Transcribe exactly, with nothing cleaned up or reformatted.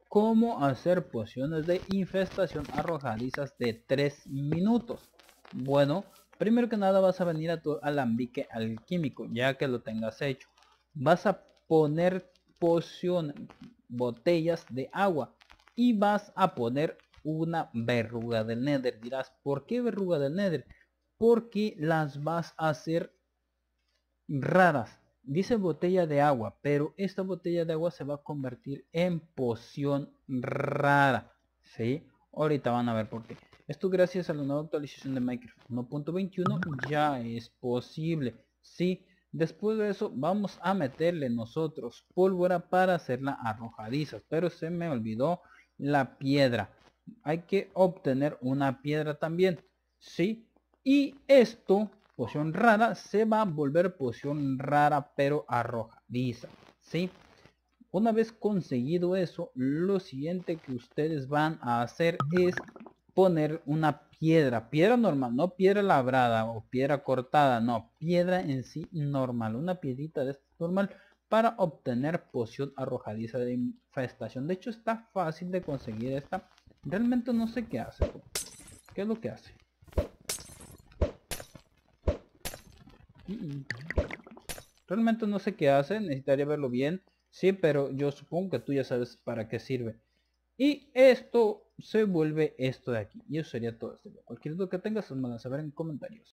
cómo hacer pociones de infestación arrojadizas de tres minutos. Bueno, primero que nada vas a venir a tu alambique alquímico, ya que lo tengas hecho. Vas a poner poción, botellas de agua, y vas a poner una verruga del Nether. Dirás, ¿por qué verruga del Nether? Porque las vas a hacer raras. Dice botella de agua, pero esta botella de agua se va a convertir en poción rara. ¿Sí? Ahorita van a ver por qué. Esto gracias a la nueva actualización de Minecraft uno punto veintiuno ya es posible. Sí, después de eso vamos a meterle nosotros pólvora para hacerla arrojadiza. Pero se me olvidó la piedra. Hay que obtener una piedra también. Sí, y esto, poción rara, se va a volver poción rara pero arrojadiza. ¿Sí? Una vez conseguido eso, lo siguiente que ustedes van a hacer es poner una piedra, piedra normal, no piedra labrada o piedra cortada, no, piedra en sí normal, una piedrita de esta normal para obtener poción arrojadiza de infestación. De hecho está fácil de conseguir esta, realmente no sé qué hace. ¿Qué es lo que hace? Realmente no sé qué hace, necesitaría verlo bien. Sí, pero yo supongo que tú ya sabes para qué sirve. Y esto se vuelve esto de aquí. Y eso sería todo este video. Cualquier duda que tengas, me lo saber en comentarios.